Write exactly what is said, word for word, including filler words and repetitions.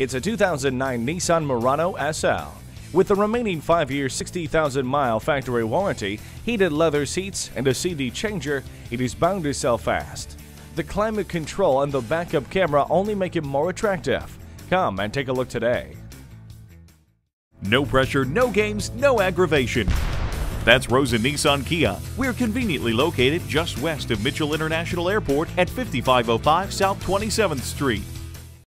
It's a two thousand nine Nissan Murano S L. With the remaining five year, sixty thousand mile factory warranty, heated leather seats, and a C D changer, it is bound to sell fast. The climate control and the backup camera only make it more attractive. Come and take a look today. No pressure, no games, no aggravation. That's Rosen Nissan Kia. We're conveniently located just west of Mitchell International Airport at fifty-five oh five South twenty-seventh Street.